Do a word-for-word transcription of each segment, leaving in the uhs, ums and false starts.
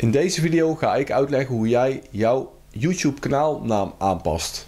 In deze video ga ik uitleggen hoe jij jouw YouTube kanaalnaam aanpast.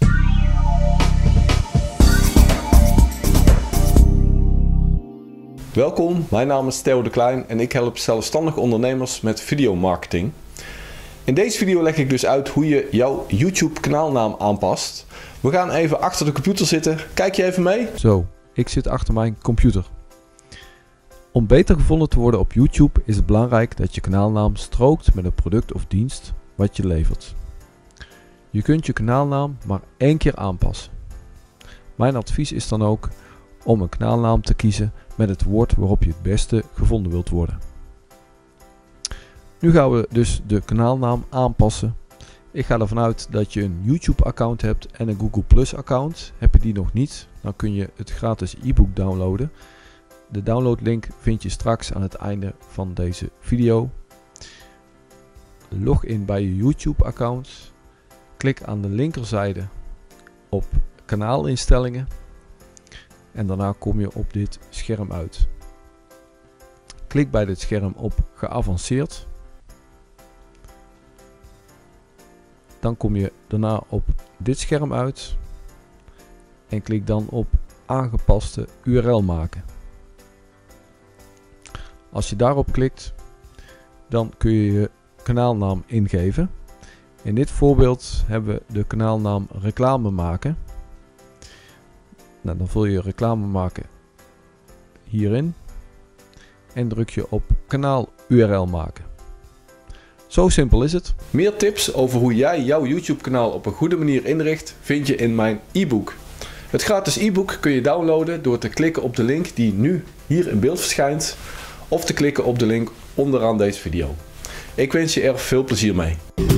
Welkom, mijn naam is Theo de Klein en ik help zelfstandige ondernemers met videomarketing. In deze video leg ik dus uit hoe je jouw YouTube kanaalnaam aanpast. We gaan even achter de computer zitten. Kijk je even mee? Zo, ik zit achter mijn computer. Om beter gevonden te worden op YouTube is het belangrijk dat je kanaalnaam strookt met het product of dienst wat je levert. Je kunt je kanaalnaam maar één keer aanpassen. Mijn advies is dan ook om een kanaalnaam te kiezen met het woord waarop je het beste gevonden wilt worden. Nu gaan we dus de kanaalnaam aanpassen. Ik ga ervan uit dat je een YouTube account hebt en een Google Plus account. Heb je die nog niet, dan kun je het gratis e-book downloaden. De downloadlink vind je straks aan het einde van deze video. Log in bij je YouTube account. Klik aan de linkerzijde op kanaalinstellingen. En daarna kom je op dit scherm uit. Klik bij dit scherm op geavanceerd. Dan kom je daarna op dit scherm uit. En klik dan op aangepaste U R L maken. Als je daarop klikt, dan kun je je kanaalnaam ingeven. In dit voorbeeld hebben we de kanaalnaam reclame maken. Nou, dan vul je reclame maken hierin en druk je op kanaal U R L maken. Zo simpel is het. Meer tips over hoe jij jouw YouTube kanaal op een goede manier inricht vind je in mijn e-book. Het gratis e-book kun je downloaden door te klikken op de link die nu hier in beeld verschijnt of te klikken op de link onderaan deze video. Ik wens je er veel plezier mee.